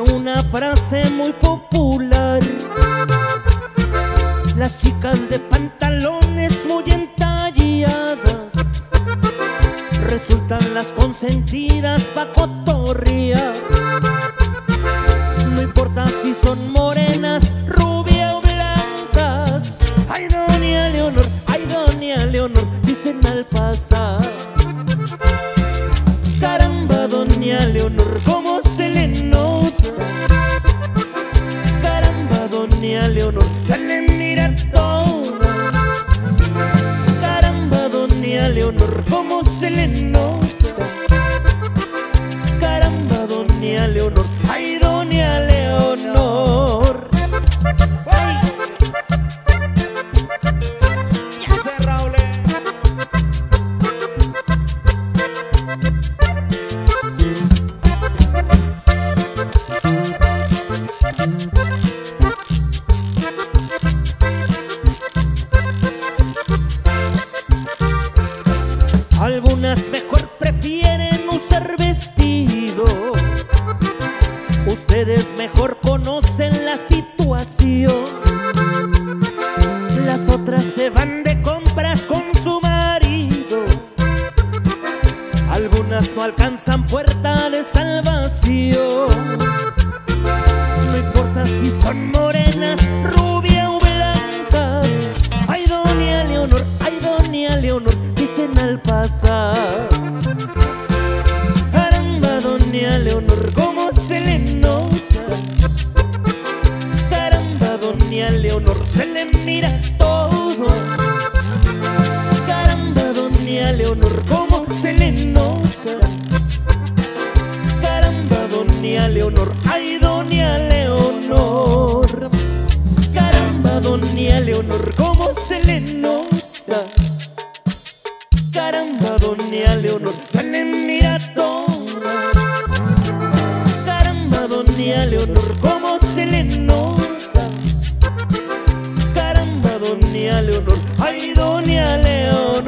una frase muy popular: las chicas de pantalones muy entalladas resultan las consentidas pa' cotorrear. No importa si son morenas, rubias o blancas. Ay, doña Leonor, dicen al pasar. Caramba, doña Leonor, cómo se le nota. Caramba, doña Leonor, se le mira toda. Caramba, doña Leonor, cómo se le nota. Caramba, doña Leonor, ay, doña Leonor. ¡Ay! Ya sé, Raúl. Algunas mejor prefieren usar vestido. Ustedes mejor conocen la situación. Las otras se van de compras con su marido. Algunas no alcanzan puerta de salvación. No importa si son morenas, rubias o blancas. Ay, doña Leonor, dicen al pasar. Caramba, doña Leonor, cómo se le nota. Caramba, doña Leonor, se le mira todo. Caramba, doña Leonor, cómo se le nota. Caramba, doña Leonor, ay, doña Leonor. Caramba, doña Leonor, cómo se le nota. Caramba, doña Leonor, se le mira toda. Caramba, doña Leonor, cómo se le nota. Caramba, doña Leonor, ay, doña Leonor.